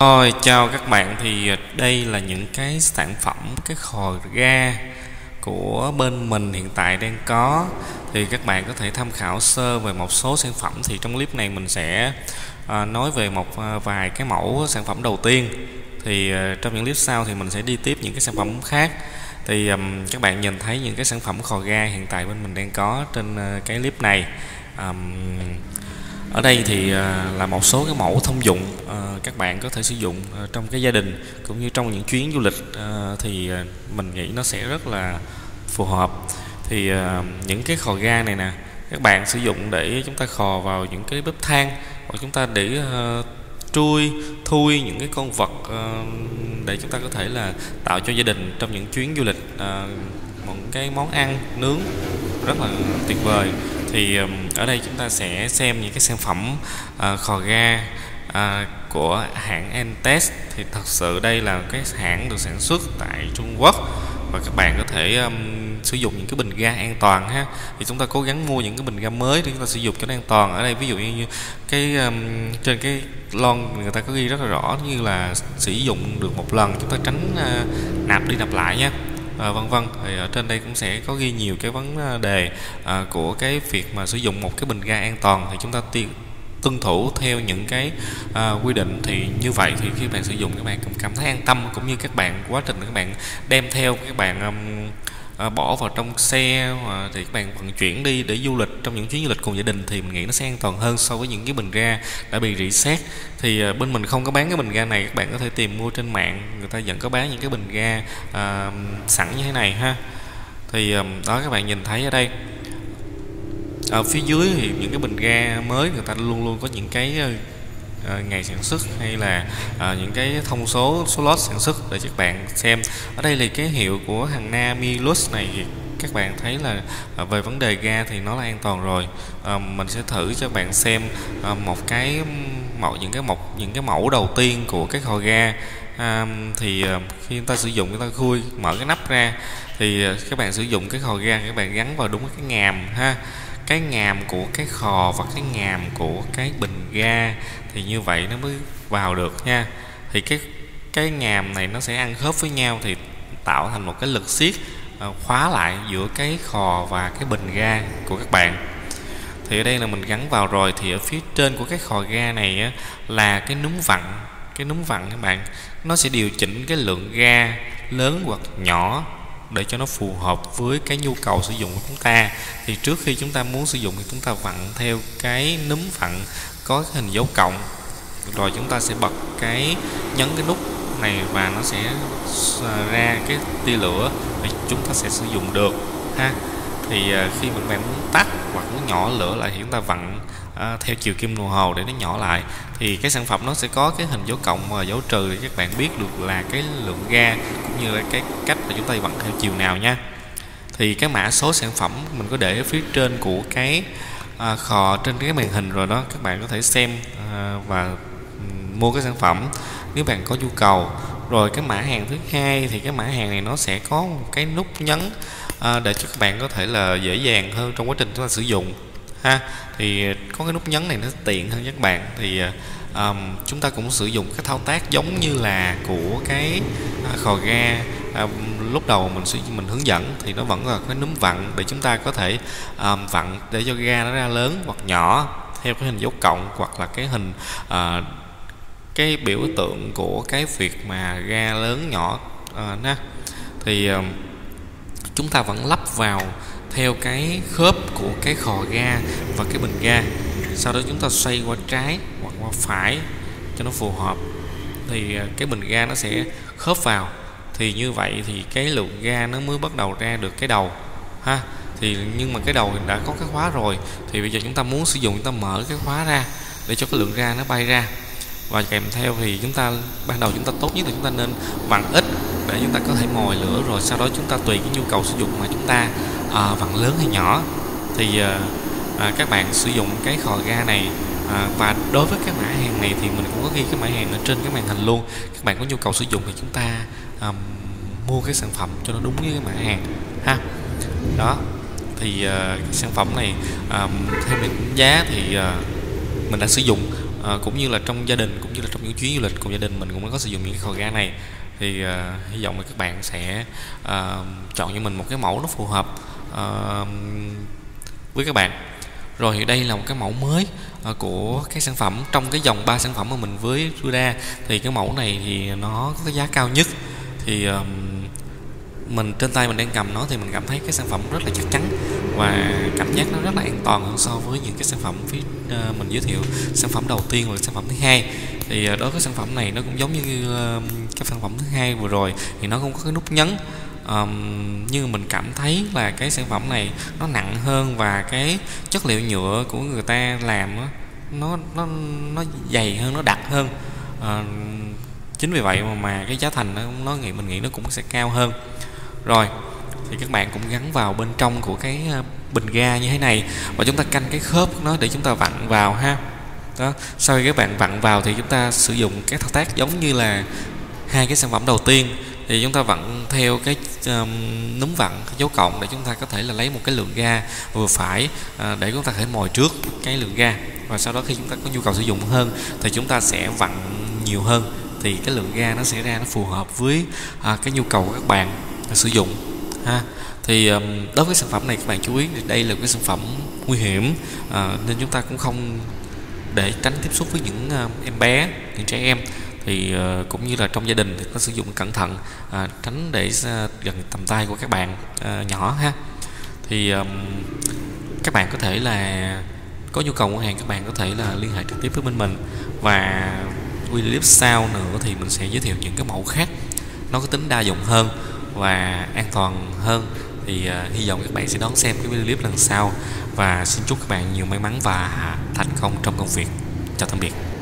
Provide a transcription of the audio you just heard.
Rồi, chào các bạn. Thì đây là những cái sản phẩm, cái khò ga của bên mình hiện tại đang có. Thì các bạn có thể tham khảo sơ về một số sản phẩm. Thì trong clip này mình sẽ nói về vài cái mẫu sản phẩm đầu tiên. Thì trong những clip sau thì mình sẽ đi tiếp những cái sản phẩm khác. Thì các bạn nhìn thấy những cái sản phẩm khò ga hiện tại bên mình đang có trên cái clip này. Ở đây thì là một số cái mẫu thông dụng các bạn có thể sử dụng trong cái gia đình cũng như trong những chuyến du lịch, thì mình nghĩ nó sẽ rất là phù hợp. Thì những cái khò ga này nè, các bạn sử dụng để chúng ta khò vào những cái bếp than, hoặc chúng ta để thui những cái con vật, để chúng ta có thể là tạo cho gia đình trong những chuyến du lịch một cái món ăn nướng rất là tuyệt vời. Thì ở đây chúng ta sẽ xem những cái sản phẩm khò ga của hãng Entes. Thì thật sự đây là cái hãng được sản xuất tại Trung Quốc, và các bạn có thể sử dụng những cái bình ga an toàn ha. Thì chúng ta cố gắng mua những cái bình ga mới để chúng ta sử dụng cho nó an toàn. Ở đây ví dụ như cái trên cái lon người ta có ghi rất là rõ, như là sử dụng được một lần, chúng ta tránh nạp đi nạp lại nhé, vân vân. Thì ở trên đây cũng sẽ có ghi nhiều cái vấn đề của cái việc mà sử dụng một cái bình ga an toàn. Thì chúng ta tuân thủ theo những cái quy định, thì như vậy thì khi bạn sử dụng các bạn cũng cảm thấy an tâm, cũng như các bạn quá trình các bạn đem theo, các bạn bỏ vào trong xe, thì các bạn vận chuyển đi để du lịch trong những chuyến du lịch cùng gia đình, thì mình nghĩ nó sẽ an toàn hơn so với những cái bình ga đã bị reset. Thì bên mình không có bán cái bình ga này, các bạn có thể tìm mua trên mạng, người ta vẫn có bán những cái bình ga sẵn như thế này ha. Thì đó, các bạn nhìn thấy ở đây ở phía dưới thì những cái bình ga mới người ta luôn luôn có những cái ngày sản xuất, hay là những cái thông số lót sản xuất để các bạn xem. Ở đây là cái hiệu của hàng Namilus này, thì các bạn thấy là về vấn đề ga thì nó là an toàn rồi. Mình sẽ thử cho các bạn xem một cái những cái mẫu đầu tiên của cái khò ga. Thì khi chúng ta sử dụng, chúng ta mở cái nắp ra, thì các bạn sử dụng cái khò ga, các bạn gắn vào đúng cái ngàm ha, cái ngàm của cái khò và cái ngàm của cái bình ga, thì như vậy nó mới vào được nha. Thì cái ngàm này nó sẽ ăn khớp với nhau, thì tạo thành một cái lực siết khóa lại giữa cái khò và cái bình ga của các bạn. Thì ở đây là mình gắn vào rồi. Thì ở phía trên của cái khò ga này á, là cái núm vặn các bạn, nó sẽ điều chỉnh cái lượng ga lớn hoặc nhỏ để cho nó phù hợp với cái nhu cầu sử dụng của chúng ta. Thì trước khi chúng ta muốn sử dụng thì chúng ta vặn theo cái núm vặn có cái hình dấu cộng, rồi chúng ta sẽ nhấn cái nút này và nó sẽ ra cái tia lửa để chúng ta sẽ sử dụng được ha. Thì khi mà bạn muốn tắt hoặc muốn nhỏ lửa lại thì chúng ta vặn theo chiều kim đồng hồ để nó nhỏ lại. Thì cái sản phẩm nó sẽ có cái hình dấu cộng và dấu trừ để các bạn biết được là cái lượng ga cũng như là cái cách mà chúng ta vặn theo chiều nào nha. Thì cái mã số sản phẩm mình có để ở phía trên của cái khò trên cái màn hình rồi đó, các bạn có thể xem và mua cái sản phẩm nếu bạn có nhu cầu. Rồi cái mã hàng thứ hai, thì cái mã hàng này nó sẽ có một cái nút nhấn để cho các bạn có thể là dễ dàng hơn trong quá trình chúng ta sử dụng ha. Thì có cái nút nhấn này nó tiện hơn các bạn. Thì chúng ta cũng sử dụng cái thao tác giống như là của cái khò ga lúc đầu mình hướng dẫn, thì nó vẫn là cái núm vặn để chúng ta có thể vặn để cho ga nó ra lớn hoặc nhỏ theo cái hình dấu cộng, hoặc là cái hình cái biểu tượng của cái việc mà ga lớn nhỏ ha. Thì chúng ta vẫn lắp vào theo cái khớp của cái khò ga và cái bình ga, sau đó chúng ta xoay qua trái hoặc qua phải cho nó phù hợp, thì cái bình ga nó sẽ khớp vào. Thì như vậy thì cái lượng ga nó mới bắt đầu ra được cái đầu ha. Thì nhưng mà cái đầu đã có cái khóa rồi, thì bây giờ chúng ta muốn sử dụng, chúng ta mở cái khóa ra để cho cái lượng ga nó bay ra. Và kèm theo thì ban đầu chúng ta tốt nhất là chúng ta nên vặn ít để chúng ta có thể mồi lửa, rồi sau đó chúng ta tùy cái nhu cầu sử dụng mà chúng ta vặn lớn hay nhỏ. Thì các bạn sử dụng cái khò ga này, và đối với cái mã hàng này thì mình cũng có ghi cái mã hàng ở trên cái màn hình luôn. Các bạn có nhu cầu sử dụng thì chúng ta mua cái sản phẩm cho nó đúng với cái mã hàng ha. Đó, thì cái sản phẩm này theo mình đánh giá thì mình đã sử dụng cũng như là trong gia đình, cũng như là trong những chuyến du lịch cùng gia đình mình cũng có sử dụng những cái khò ga này. Thì hy vọng là các bạn sẽ chọn cho mình một cái mẫu nó phù hợp với các bạn. Rồi thì đây là một cái mẫu mới của cái sản phẩm trong cái dòng 3 sản phẩm mà mình với đưa ra. Thì cái mẫu này thì nó có cái giá cao nhất. Thì mình trên tay mình đang cầm nó thì mình cảm thấy cái sản phẩm rất là chắc chắn và cảm giác nó rất là an toàn hơn so với những cái sản phẩm phía mình giới thiệu. Sản phẩm đầu tiên và sản phẩm thứ hai thì đối với sản phẩm này nó cũng giống như cái sản phẩm thứ hai vừa rồi, thì nó không có cái nút nhấn. Nhưng mình cảm thấy là cái sản phẩm này nó nặng hơn và cái chất liệu nhựa của người ta làm nó dày hơn, nó đặc hơn. Chính vì vậy mà cái giá thành mình nghĩ nó cũng sẽ cao hơn. Rồi thì các bạn cũng gắn vào bên trong của cái bình ga như thế này và chúng ta canh cái khớp nó để chúng ta vặn vào ha. Đó, sau khi các bạn vặn vào thì chúng ta sử dụng các thao tác giống như là hai cái sản phẩm đầu tiên. Thì chúng ta vặn theo cái núm vặn cái dấu cộng để chúng ta có thể là lấy một cái lượng ga vừa phải để chúng ta có thể mồi trước cái lượng ga, và sau đó khi chúng ta có nhu cầu sử dụng hơn thì chúng ta sẽ vặn nhiều hơn, thì cái lượng ga nó sẽ ra nó phù hợp với cái nhu cầu của các bạn sử dụng ha. Thì đối với sản phẩm này các bạn chú ý, đây là cái sản phẩm nguy hiểm nên chúng ta cũng không để tránh tiếp xúc với những em bé, những trẻ em. Thì cũng như là trong gia đình thì có sử dụng cẩn thận, tránh để gần tầm tay của các bạn nhỏ ha. Thì các bạn có thể là có nhu cầu mua hàng, các bạn có thể là liên hệ trực tiếp với bên mình, và video clip sau nữa thì mình sẽ giới thiệu những cái mẫu khác nó có tính đa dụng hơn và an toàn hơn. Thì hy vọng các bạn sẽ đón xem cái video clip lần sau, và xin chúc các bạn nhiều may mắn và thành công trong công việc. Chào tạm biệt.